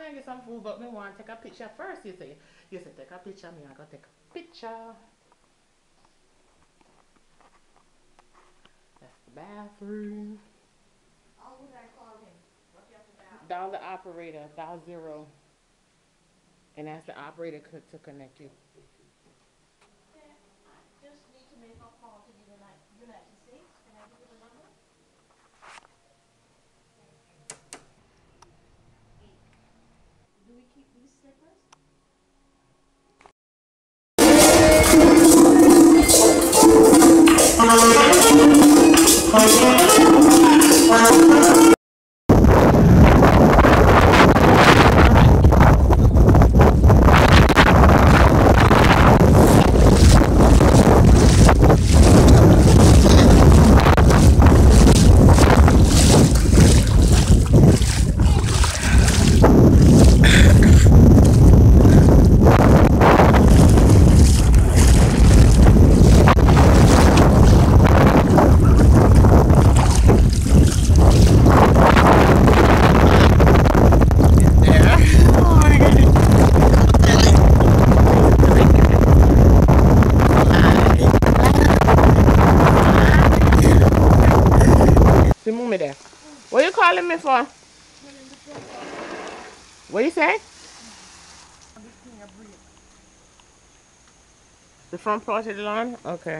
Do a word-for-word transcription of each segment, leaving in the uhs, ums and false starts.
trying to get some food, but me want to take a picture first. You say, you say take a picture. Me I go take a picture. That's the bathroom. How would I call him? What do you have to dial? Dial the operator. Dial zero, and ask the operator to connect you. Okay. I just need to make a call to the United United States. Can I give you the number? Do we keep these slippers? Move me there. What are you calling me for? What do you say? The front part of the lawn? Okay.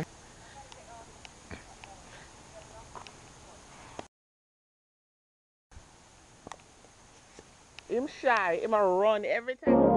I'm shy. I'm gonna run every time.